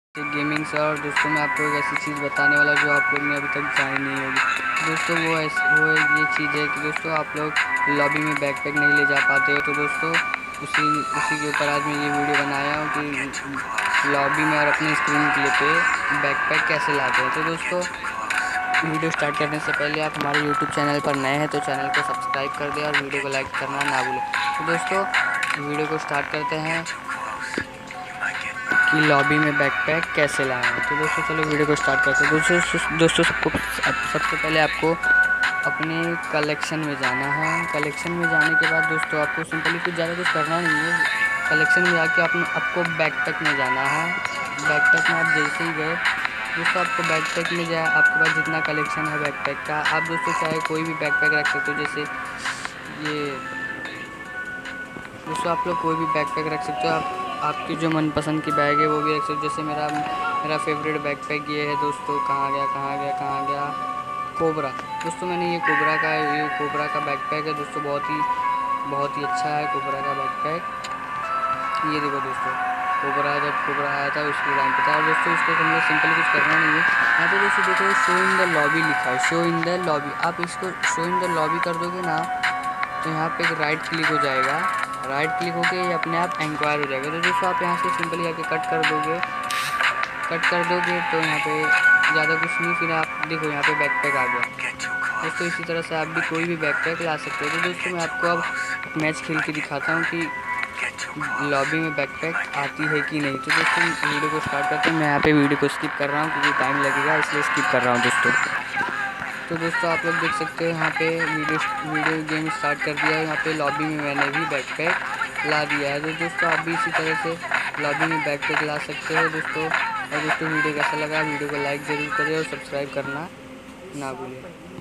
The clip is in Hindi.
गेमिंग से। और दोस्तों मैं आपको एक ऐसी चीज़ बताने वाला जो आप लोग ने अभी तक जानी नहीं होगी। दोस्तों वो ये चीज़ है कि दोस्तों आप लोग लॉबी में बैकपैक नहीं ले जा पाते हो। तो दोस्तों उसी उसी के ऊपर आज मैं ये वीडियो बनाया हूँ कि लॉबी में और अपने स्क्रीन प्ले पे बैकपैक कैसे लाते हैं। तो दोस्तों वीडियो स्टार्ट करने से पहले आप हमारे यूट्यूब चैनल पर नए हैं तो चैनल को सब्सक्राइब कर दें और वीडियो को लाइक करना ना भूलें। तो दोस्तों वीडियो को स्टार्ट करते हैं कि लॉबी में बैकपैक कैसे लाएं। तो दोस्तों चलो वीडियो को स्टार्ट करते हैं। दोस्तों सबसे पहले आपको अपने कलेक्शन में जाना है। कलेक्शन में जाने के बाद दोस्तों आपको सिंपली कुछ ज़्यादा कुछ करना नहीं है। कलेक्शन में जाके आपको बैकपैक में जाना है। बैकपैक में आप जैसे ही गए दोस्तों आपको बैकपैक में जाए, आपके पास जितना कलेक्शन है बैकपैक का, आप दोस्तों चाहे कोई भी बैकपैक रख सकते हो। जैसे ये दोस्तों आप लोग कोई भी बैकपैक रख सकते हो। आपकी जो मनपसंद की बैग है वो भी रख सकते हो। जैसे मेरा फेवरेट बैकपैक ये है दोस्तों, कहाँ गया कोबरा। दोस्तों मैंने ये कोबरा का बैकपैक है दोस्तों, बहुत ही अच्छा है कोबरा का बैकपैक। ये देखो दोस्तों, जब कोबरा आया था उसके टाइम पे था। और दोस्तों इसको हमने सिंपल कुछ करना नहीं है। यहाँ पे दोस्तों देखो शो इन द लॉबी लिखा है, शो इन द लॉबी। आप इसको शो इन द लॉबी कर दोगे ना तो यहाँ पे एक राइट क्लिक हो जाएगा। राइट क्लिक होके ये अपने आप इंक्वायर हो जाएगा। तो दोस्तों आप यहाँ से सिंपली आके कट कर दोगे तो यहाँ पे ज़्यादा कुछ नहीं। फिर आप देखो यहाँ पे बैकपैक आ गया दोस्तों। इसी तरह से आप भी कोई भी बैकपैक ला सकते हो। तो दोस्तों मैं आपको अब मैच खेल के दिखाता हूँ कि लॉबी में बैकपैक आती है कि नहीं। तो दोस्तों वीडियो को स्टार्ट करते हैं। मैं यहाँ पे वीडियो को स्किप कर रहा हूँ क्योंकि टाइम लगेगा, इसलिए स्किप कर रहा हूँ दोस्तों। तो दोस्तों आप लोग देख सकते हो यहाँ पे वीडियो गेम स्टार्ट कर दिया है। यहाँ पे लॉबी में मैंने भी बैकपैक ला दिया है। तो दोस्तों आप भी इसी तरह से लॉबी में बैकपैक ला सकते हो दोस्तों। और दोस्तों वीडियो कैसा लगा, वीडियो को लाइक ज़रूर करें और सब्सक्राइब करना ना भूलें।